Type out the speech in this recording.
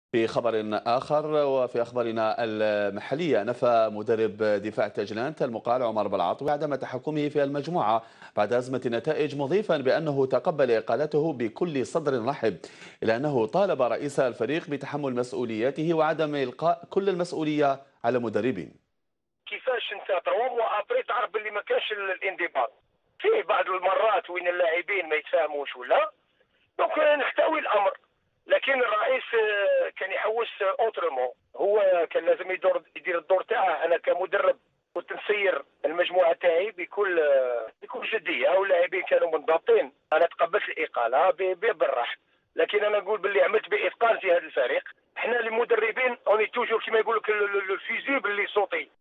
في خبر آخر وفي أخبارنا المحلية، نفى مدرب دفاع تجلانت المقال عمر بالعاطوي عدم تحكمه في المجموعة بعد أزمة النتائج، مضيفا بأنه تقبل إقالته بكل صدر رحب، إلا أنه طالب رئيس الفريق بتحمل مسؤولياته وعدم إلقاء كل المسؤولية على مدربين. كيفاش انت تروم وابري تعرف باللي ما كانش الانضباط في بعض المرات وين اللاعبين ما يتفاهموش ولا دونك نحتوي الامر. لكن الرئيس كان يحوس اوترومون، هو كان لازم يدير الدور تاعه. انا كمدرب كنت نسير المجموعه تاعي بكل جديه، واللاعبين كانوا منضبطين. انا تقبلت الاقاله بالراحه، لكن انا نقول باللي عملت باتقان في هذا الفريق. احنا المدربين اوني توجور كيما يقول لك الفيزيبل اللي صوتي